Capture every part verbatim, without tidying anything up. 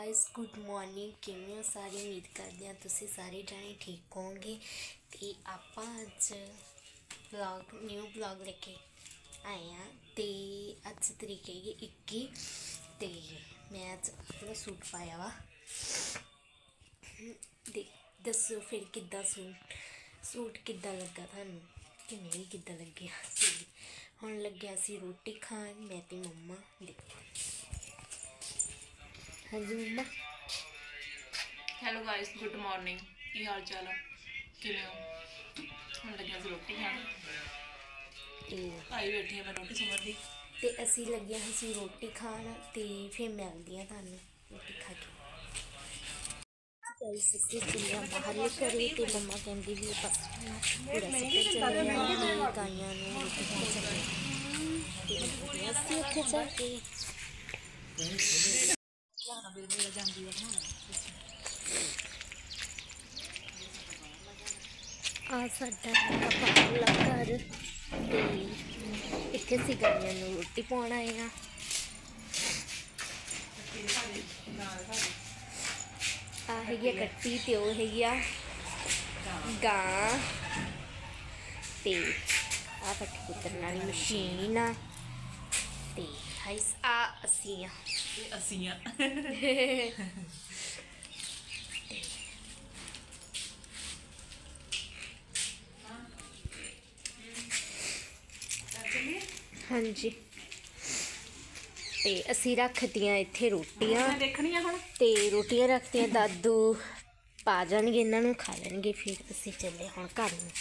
Guys good morning किवें हो सारे उम्मीद करते हैं तुसी सारे जाने ठीक होंगे। तो आप अज ब्लॉग न्यू ब्लॉग लेके आए हैं। तो अज तरीक है इक्की। तो मैं अज अपना सूट पाया वा। दसो फिर किदा सूट सूट किदा लगा थानू कि नहीं किदा लगे। हुण लग्या सी रोटी खान मैं ते मम्मा। देखो हाँ जी मम्मा। हेलो गाइस गुड मॉर्निंग की हाल चाल है किवें हो। हम लगे सी रोटी खान भाई बैठी है मैं रोटी समझदी ते असी लगे सी रोटी खान ते फिर मिलदी हां तुहानू रोटी खा के। चिल्लियां बाहर लेकर आई तो मम्मा कहती भी बस पूरा सफर चले गाइयां रोटी खा सकते उत्थे जाके आ साडा बाहरला घर ते इत्थे असीं गाइयां नूं रोटी पाउण आए हां। आ हैगी कट्टी ते ओह हैगी आ गां ते आ पट्ठी कुतरन वाली मशीन आ ते गाइस आ असीं आ असीं आ हाँ जी। ते असी रखतियां इत्थे रोटियां ते रोटियां रखतियां दादू पा जाणगे इन्हां नूं खा लैणगे फिर असी चले हुण घर नूं।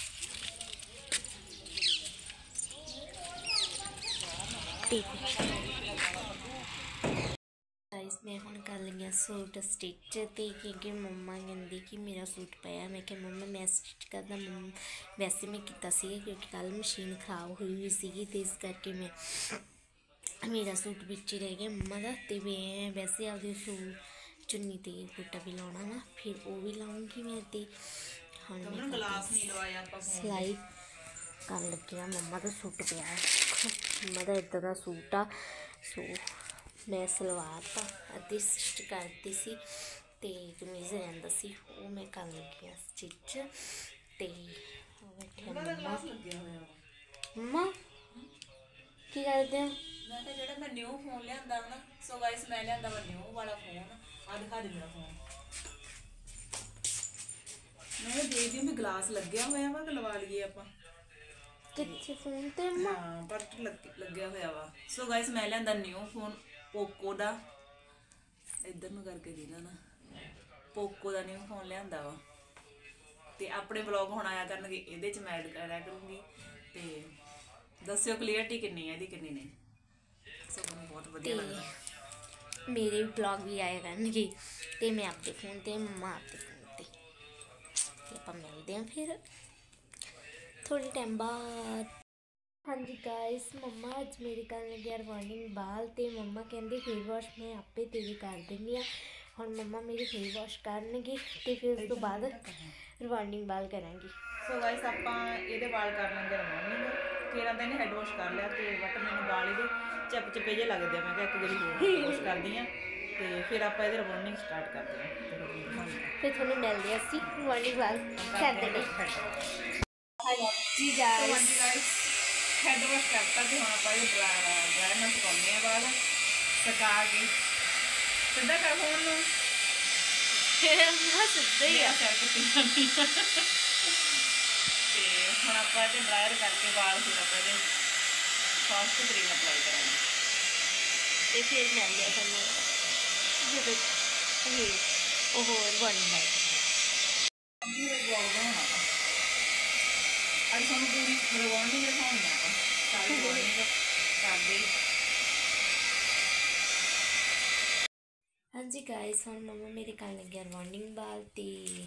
गाइस मैं हुण कर लगी सूट स्टिच ते क्योंकि मम्मा कहंदी कि मेरा सूट पाया। मैं कहा मम्मा मैं स्टिच करदा मम्मा वैसे मैं कीता सीगा क्योंकि कल मशीन खराब हुई हुई सीगी ते इस करके मैं मेरा सूट बिच ही रह गया मम्मा का। तो मैं वैसे आपके सूट चुन्नी ते गोटा भी लाउणा वा फिर वो भी लाऊंगी मैं। तो हुण मैं सिलाई कर लगी मम्मा का सूट पिया मम्मा का इदां दा सूट आ। सो मैं सलवार ता अद्धी स्टिच करती सी ते कमीज रहिंदा सी वो मैं कर लगी स्टिच। ते बैठे मम्मा मम्मा की करदे हो। मैं तो जेड़ा मैं न्यू फोन लियांदा ना सो गाइस मैं लियांदा वा न्यू वाला फोन आ दिखा दे मेरा फोन। मैं देखदी मैं ग्लास लगया होया वा लवा लईए आपां किथे फोन ते मम्मा हां बट लगया होया वा। सो गाइस मैं लियांदा न्यू फोन पोको दा इधर नु करके दीदा ना पोको दा न्यू फोन लियांदा वा। ते अपने ब्लॉग हुण आया करनगे इहदे च मैं ऐड करा करूंगी ते दस्सियो क्लियरिटी किन्नी है इहदी किन्नी नहीं। सो मैनूं बहुत वधिया लगदा मेरे ब्लॉग भी आया करनगे ते मैं आपके फोन ते मम्मा आपके फोन ते ते आपां मिलदे हां फिर थोड़े टाइम बाद। हाँ जी गाइस मम्मा अज मेरे कर लगे रिबॉन्डिंग बाल ते मम्मा कहंदे फेस वॉश मैं आपे तेरे कर दिंदी आ। हुण मम्मा मेरे फेस वॉश करनगे ते फिर उस तो बाद रिबॉन्डिंग बाल करांगी। सो गाइस आपां इहदे बाल कर लंगे रिबॉन्डिंग केरा तो इन्हें हैड वॉश कर लिया तो बट मैंने बाल ये चिप चिपे जे लगते हैं। मैं क्या एक बारी होर वॉश करदी हाँ तो फिर आप इहदे रिबॉन्डिंग स्टार्ट करते हैं फिर थोड़ा मिलते हैं असीं रिबॉन्डिंग बाल करते हैं। हाँ जी गाइस हैड वॉश करता तो हम आप ड्रायर में सुकाने हैं बाल सुका के सीधा कर फोन नूं सीधा ही आ हम आप ड्रायर करके बाल फिर आप फास्ट क्रीम अप्लाई करेंगे तो फिर मिलते हैं थोड़ा जो होर बन जाए अज थोड़ा पूरी रिबॉन्डिंग दिखानी है सारी रिबॉन्डिंग कर दी। हाँ जी गाइस हुण मम्मा मेरे कर लगे रिबॉन्डिंग बाल ते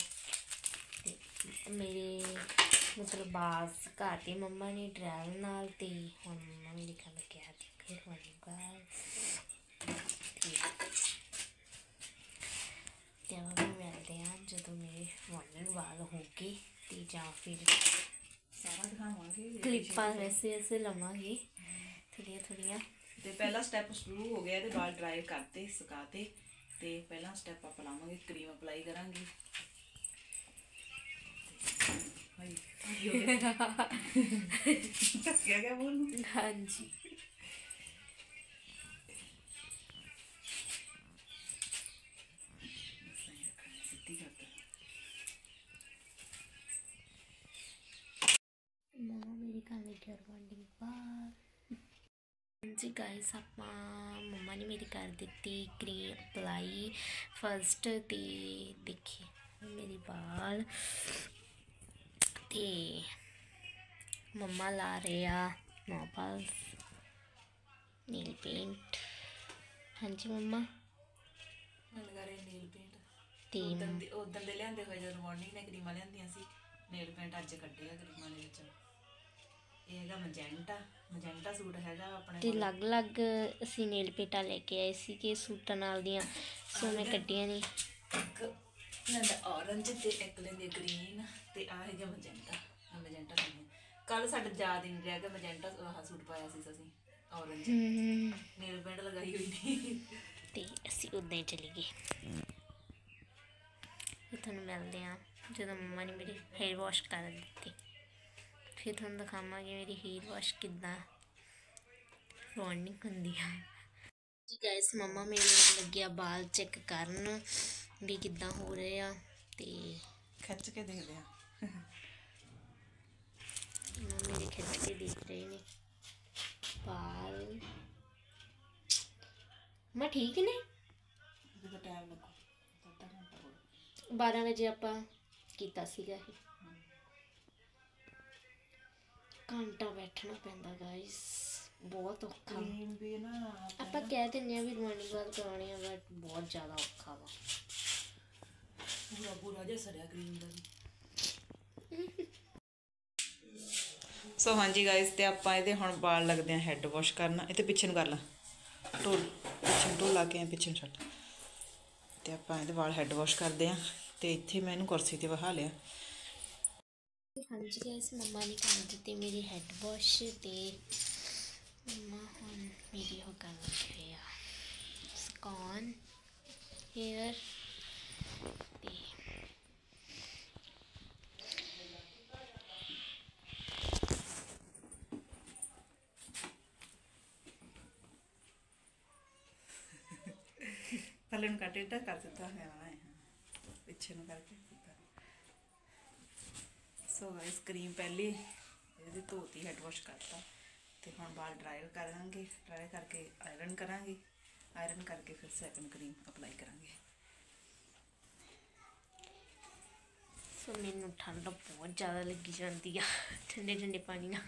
मेरे मतलब बाल सुकाते मम्मा ने ड्रायर नाल ते हुण मम्मा मेरे कर लगे रिबॉन्डिंग बाल ते अब मिलते हैं जो मेरे रिबॉन्डिंग बाल हो गए ते जां फिर सारा दिखावांगे क्लिप्पां वैसे वैसे लवांगे थोड़ियां थोड़ियां। तो पहला स्टैप शुरू हो गया तो बाल ड्राई करते सुकाते ਤੇ ਪਹਿਲਾ ਸਟੈਪ ਆਪਾਂ ਲਾਵਾਂਗੇ ਕਰੀਮ ਅਪਲਾਈ ਕਰਾਂਗੇ। ਹਾਈ क्या क्या बोल हाँ जी मम्मा मेरी कर लगी रिकॉर्डिंग बार जी गाइस ਆਪਾਂ ਮੰਮਾ ਨੇ ਮੇਰੀ ਕਰ ਦਿੱਤੀ ਕਰੀਮ ਅਪਲਾਈ ਫਸਟ ਤੇ ਦੇਖੀ ਮੇਰੇ ਵਾਲ ਤੇ ਮੰਮਾ ਲਾ ਰਹੇ ਆ ਨੋਪਲਸ ਨੀਲ ਪੇਂਟ। ਹਾਂਜੀ ਮੰਮਾ ਮੈਂ ਲਗਾ ਰਹੀ ਨੀਲ ਪੇਂਟ ਤੇ ਉਦੋਂ ਦੇ ਉਦੋਂ ਦੇ ਲਿਆਂਦੇ ਹੋਏ ਜਦੋਂ ਮਾਰਨਿੰਗ ਨੇ ਕਰੀਮਾਂ ਲਿਆਂਦੀਆਂ ਸੀ ਨੀਲ ਪੇਂਟ ਅੱਜ ਕੱਢਿਆ ਕਰੀਮਾਂ ਦੇ ਵਿੱਚ। ਇਹ ਹੈਗਾ ਮਜੈਂਟਾ ਮਜੈਂਟਾ ਸੂਟ ਹੈਗਾ ਆਪਣੇ ਤੇ ਅਲੱਗ-ਅਲੱਗ ਅਸੀਂ ਨੀਲ ਪੇਂਟਾਂ ਲੈ ਕੇ ਆਏ ਸੀ ਕਿ ਸੂਟਾਂ ਨਾਲ ਦੀਆਂ ਸੋ ਮੈਂ ਕੱਢੀਆਂ ਨਹੀਂ। ਇੱਕ ਲੈਂਦਾ ਔਰੰਜ ਤੇ ਇੱਕ ਲੈਂਦੀ ਗ੍ਰੀਨ ਤੇ ਆ ਹੈਗਾ ਮਜੈਂਟਾ। ਮਜੈਂਟਾ ਲੈਂਦੇ ਕੱਲ ਸਾਡੇ ਯਾਦ ਹੀ ਨਹੀਂ ਰਿਹਾ ਕਿ ਮਜੈਂਟਾ ਆਹ ਸੂਟ ਪਾਇਆ ਸੀ ਅਸੀਂ ਔਰੰਜ ਨੀਲ ਪੇਂਟ ਲਗਾਈ ਹੋਈ ਨਹੀਂ ਤੇ ਅਸੀਂ ਉੱਦਾਂ ਹੀ ਚਲੀ ਗਏ। ਫਿਰ ਤੁਹਾਨੂੰ ਮਿਲਦੇ ਹਾਂ ਜਦੋਂ ਮੰਮਾ ਨੇ ਮੇਰੀ ਹੇਅਰ ਵਾਸ਼ ਕਰ ਦਿੱਤੀ। ਫਿਰ ਤੁਹਾਨੂੰ ਦਿਖਾਵਾਂਗੇ ਮੇਰੀ ਹੇਅਰ ਵਾਸ਼ ਕਿੱਦਾਂ ਰੌਣਕ ਹੁੰਦੀ ਆ। ਜੀ ਗਾਇਸ ਮੰਮਾ ਮੇਰੇ ਲੱਗਿਆ ਬਾਲ ਚੈੱਕ ਕਰਨ ਵੀ ਕਿੱਦਾਂ ਹੋ ਰਹੇ ਆ ਤੇ ਖਿੱਚ ਕੇ ਦੇਖਦੇ ਆ। ਮੇਰੇ ਖਿੱਚ ਕੇ ਦੇਖ ਰਹੇ ਨੇ ਬਾਲ ਮੈਂ ਠੀਕ ਨੇ। ਜਦੋਂ ਟਾਈਮ ਲੱਗੋ ਅੱਧਾ ਘੰਟਾ ਹੋਰ ਬਾਰਾਂ ਵਜੇ ਆਪਾਂ ਕੀਤਾ ਸੀਗਾ ਇਹ ਘੰਟਾ ਬੈਠਣਾ ਪੈਂਦਾ ਗਾਇਸ ਬਹੁਤ ਔਖਾ। ਕਰੀਮ ਵੀ ਨਾ ਆਪਾਂ ਕਹਿ ਦਿੰਦੇ ਆ ਵੀ ਰਵਾਨੀ ਬਾਅਦ ਕਰਾਉਣੀ ਆ ਬਟ ਬਹੁਤ ਜ਼ਿਆਦਾ ਔਖਾ ਵਾ ਪੂਰਾ ਪੂਰਾ ਜਿਹਾ ਸੜਿਆ ਕਰੀਮ ਦਾ ਵੀ। ਸੋ ਹਾਂਜੀ ਗਾਇਸ ਤੇ ਆਪਾਂ ਇਹਦੇ ਹੁਣ ਵਾਲ ਲੱਗਦੇ ਆ ਹੈਡ ਵਾਸ਼ ਕਰਨਾ। ਇਹ ਤੇ ਪਿੱਛੇ ਨੂੰ ਕਰ ਲਾ ਢੋਲ ਪਿੱਛੇ ਨੂੰ ਢੋਲ ਲਾ ਕੇ ਪਿੱਛੇ ਨੂੰ ਛੱਡ ਤੇ ਆਪਾਂ ਇਹਦੇ ਵਾਲ ਹੈਡ ਵਾਸ਼ ਕਰਦੇ ਆ। ਤੇ ਇੱਥੇ ਮੈਂ ਇਹਨੂੰ ਕੁਰਸੀ ਤੇ ਬਹਾ ਲਿਆ। ਹਾਂਜੀ ਗਾਇਸ ਮੰਮਾ ਨੇ ਕਰ ਦਿੱਤੀ ਮੇਰੀ ਹੈਡ ਵਾਸ਼ ਤੇ ਮੰਮਾ ਹੁਣ ਮੇਰੀ ਉਹ ਕਰ ਲੱਗੇ ਆ ਸਕੌਨ ਹੇਅਰ ਤੇ ਥੱਲੇ ਨੂੰ ਕੱਟ ਇੱਦਾਂ ਕਰ ਦਿੱਤਾ ਹੈ ਪਿੱਛੇ ਨੂੰ ਕਰਕੇ ਦਿੱਤਾ। ਸੋ ਗਾਇਸ ਕਰੀਮ ਪਹਿਲੇ ਇਹਦੀ ਧੋਤੀ ਹੈਡ ਵਾਸ਼ ਕਰਤਾ ਤੇ ਹੁਣ ਵਾਲ ਡਰਾਈ ਕਰਾਂਗੇ। ਡਰਾਈ ਕਰਕੇ ਆਇਰਨ ਕਰਾਂਗੇ। ਆਇਰਨ ਕਰਕੇ ਫਿਰ ਸੈਕੰਡ ਕਰੀਮ ਅਪਲਾਈ ਕਰਾਂਗੇ। ਸੋ ਮੈਨੂੰ ਠੰਡ ਬਹੁਤ ਜ਼ਿਆਦਾ ਲੱਗੀ ਜਾਂਦੀ ਆ ਠੰਡੇ ਠੰਡੇ ਪਾਣੀ ਨਾਲ।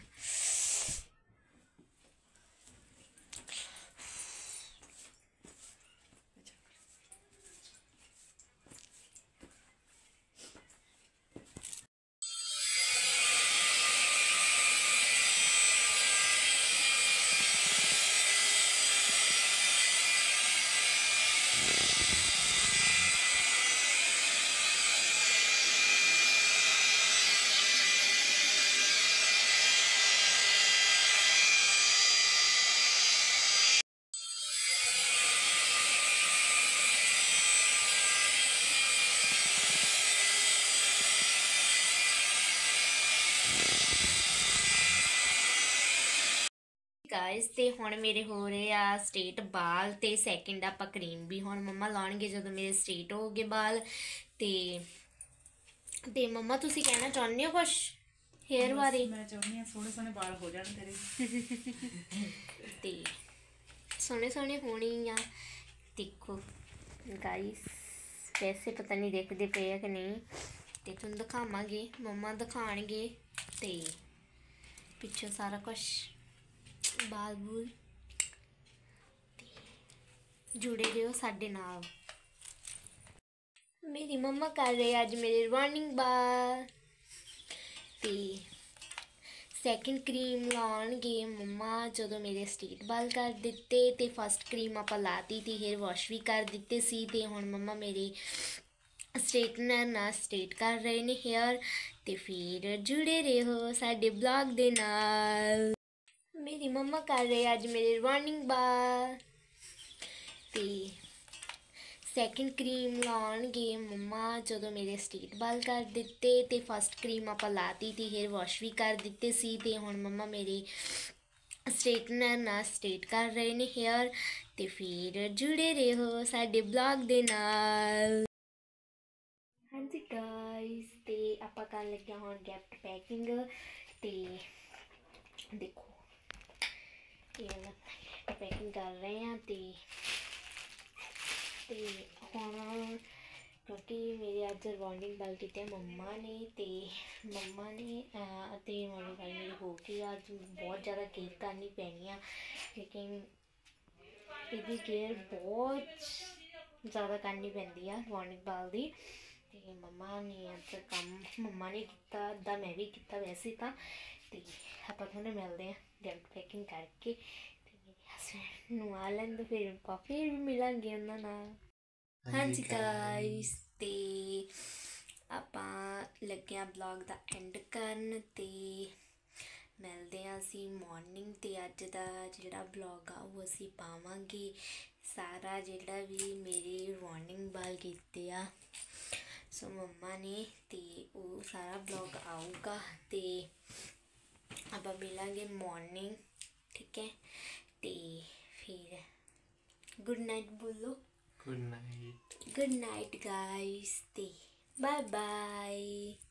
गाइस ते हुण मेरे हो रहे आ स्ट्रेट बाल ते सैकेंड आपां क्रीम भी हुण मम्मा लाउणगे जदों मेरे स्ट्रेट हो गए बाल ते ते मम्मा तुसी कहना चाहुंदे हो कुछ हेयर बारे? मैं चाहुंदी हां सोहणे सोहणे बाल हो जाण तेरे ते सोहणे सोहणे होणे ही आ। देखो गाइस वैसे पता नहीं देखदे पे है कि नहीं ते तुहानूं दिखावांगे मम्मा दिखाणगे ते पिछों सारा कुछ बाल बूल जुड़े रहो साडे नाल। मेरी मम्मा कर रहे अज मेरे रनिंग बाल ते सैकेंड क्रीम लाउणगे मम्मा जदों मेरे स्ट्रेट बाल कर दिते ते फस्ट क्रीम आपां लाती ते हेयर वॉश भी कर दिते सी ते हुण मम्मा मेरे स्ट्रेटनर नाल स्ट्रेट कर रहे ने हेयर ते फिर जुड़े रहो साडे ब्लॉग दे नाल। मेरी मम्मा कर रहे अज मेरे रनिंग बाल ते ਸੈਕਿੰਡ ਕਰੀਮ ਲਾਉਣਗੇ ਮੰਮਾ ਜਦੋਂ ਮੇਰੇ ਸਟੇਟ ਬਾਲ ਕਰ ਦਿੱਤੇ। ਤੇ ਫਸਟ ਕਰੀਮ ਆਪਾਂ ਲਾਤੀ ਤੇ ਹੇਅਰ ਵਾਸ਼ ਵੀ ਕਰ ਦਿੱਤੇ ਸੀ। ਤੇ ਹੁਣ ਮੰਮਾ ਮੇਰੇ ਸਟੇਟਨਰ ਨਾਲ ਸਟੇਟ ਕਰ ਰਹੇ ਨੇ ਹੇਅਰ। ਤੇ ਫਿਰ ਜੁੜੇ ਰਹੋ ਸਾਡੇ ਬਲੌਗ ਦੇ ਨਾਲ। ਹਾਂਜੀ ਗਾਇਸ, ਤੇ ਆਪਾਂ ਕਰਨ ਲੱਗਿਆ ਹੁਣ ਗਿਫਟ ਪੈਕਿੰਗ। ਤੇ ਦੇਖੋ ਇਹ ਵਾਲਾ ਪੈਕਿੰਗ ਕਰ ਰਹੇ ਹਾਂ। ਤੇ ਤੇ ਹੁਣ ਕਿਉਂਕਿ ਮੇਰੇ ਅੱਜ ਰਿਬੋਨਡਿੰਗ ਬਲ ਕੀਤੇ ਮੰਮਾ ਨੇ ਤੇ ਮੰਮਾ ਨੇ ਅਤੇ ਮੰਮੀ ਗੱਲ ਮੇਰੀ ਹੋ ਗਈ। ਅੱਜ ਬਹੁਤ ਜ਼ਿਆਦਾ ਕੇਅਰ ਕਰਨੀ ਪੈਣੀ ਆ ਕਿਉਂਕਿ ਇਹਦੀ ਕੇਅਰ ਬਹੁਤ ਜ਼ਿਆਦਾ ਕਰਨੀ ਪੈਂਦੀ ਆ ਰਿਬੋਨਡਿੰਗ ਬਲ ਦੀ। ਤੇ ਮੰਮਾ ਨੇ ਅੱਜ ਕੰਮ ਮੰਮਾ ਨੇ ਕੀਤਾ, ਅੱਧਾ ਮੈਂ ਵੀ ਕੀਤਾ ਵੈਸੇ ਤਾਂ। ਤੇ ਆਪਾਂ ਤੁਹਾਨੂੰ ਮਿਲਦੇ ਹਾਂ ਗਿਫਟ ਪੈਕਿੰਗ ਕਰਕੇ। ਤੇ ਮੇਰੇ ਹਸਬੈਂਡ ਨੂੰ ਆ ਲੈਣ ਤੋਂ ਫਿਰ ਆਪਾਂ ਫਿਰ ਵੀ ਮਿਲਾਂਗੇ ਉਹਨਾਂ ਨਾਲ। ਹਾਂਜੀ ਗਾਇਸ, ਤੇ ਆਪਾਂ ਲੱਗਿਆ ਬਲੌਗ ਦਾ ਐਂਡ ਕਰਨ। ਤੇ ਮਿਲਦੇ ਹਾਂ ਅਸੀਂ ਮੋਰਨਿੰਗ। ਤੇ ਅੱਜ ਦਾ ਜਿਹੜਾ ਬਲੌਗ ਆ ਉਹ ਅਸੀਂ ਪਾਵਾਂਗੇ ਸਾਰਾ ਜਿਹੜਾ ਵੀ ਮੇਰੇ ਰਿਬੋਨਡਿੰਗ ਬਾਲ ਕੀਤੇ ਆ ਸੋ ਮੰਮਾ ਨੇ। ਤੇ ਉਹ ਸਾਰਾ ਬਲੌਗ ਆਊਗਾ ਤੇ ਆਪਾਂ ਮਿਲਾਂਗੇ ਮੋਰਨਿੰਗ, ਠੀਕ ਹੈ। ਤੇ ਫਿਰ ਗੁੱਡ ਨਾਈਟ ਬੋਲੋ। Good night. Good night guys, ਤੇ bye bye।